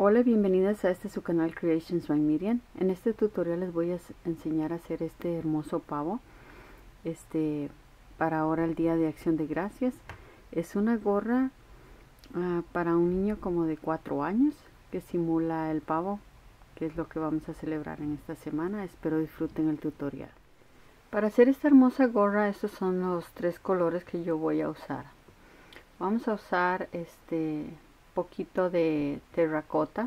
Hola, bienvenidas a su canal Creations by Miriam. En este tutorial les voy a enseñar a hacer este hermoso pavo para ahora el Día de Acción de Gracias. Es una gorra para un niño como de 4 años que simula el pavo, que es lo que vamos a celebrar en esta semana. Espero disfruten el tutorial. Para hacer esta hermosa gorra, estos son los 3 colores que yo voy a usar. Vamos a usar poquito de terracota,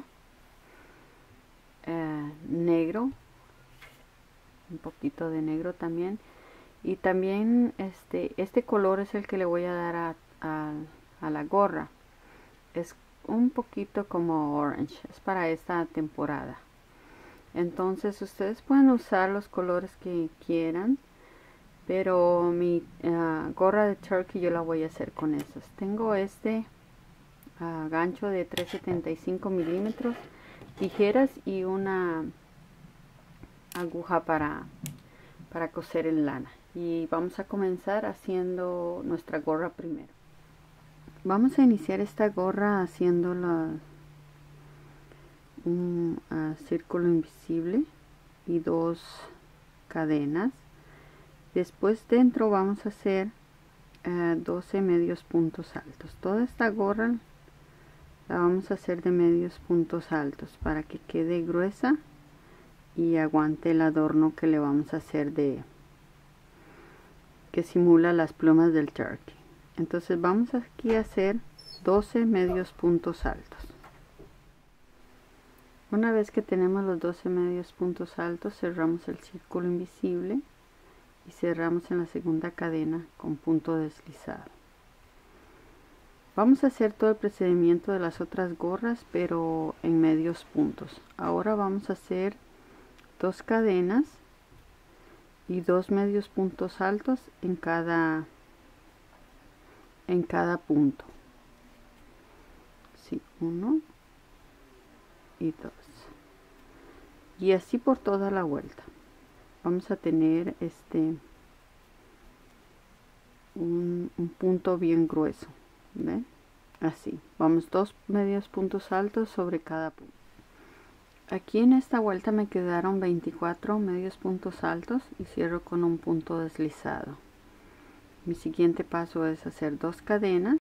negro, un poquito de negro también, y también este color es el que le voy a dar a la gorra. Es un poquito como orange, es para esta temporada. Entonces ustedes pueden usar los colores que quieran, pero mi gorra de turkey yo la voy a hacer con esos. Tengo gancho de 3.75 milímetros, tijeras y una aguja para coser en lana. Y vamos a comenzar haciendo nuestra gorra primero. Vamos a iniciar esta gorra haciendo un círculo invisible y 2 cadenas. Después dentro vamos a hacer 12 medios puntos altos. Toda esta gorra la vamos a hacer de medios puntos altos para que quede gruesa y aguante el adorno que le vamos a hacer que simula las plumas del turkey. Entonces vamos aquí a hacer 12 medios puntos altos. Una vez que tenemos los 12 medios puntos altos, cerramos el círculo invisible y cerramos en la segunda cadena con punto deslizado. Vamos a hacer todo el procedimiento de las otras gorras, pero en medios puntos. Ahora vamos a hacer 2 cadenas y 2 medios puntos altos en cada punto. Sí, 1 y 2. Y así por toda la vuelta. Vamos a tener un punto bien grueso. ¿Ven? Así, vamos 2 medios puntos altos sobre cada punto. Aquí en esta vuelta me quedaron 24 medios puntos altos y cierro con un punto deslizado. Mi siguiente paso es hacer 2 cadenas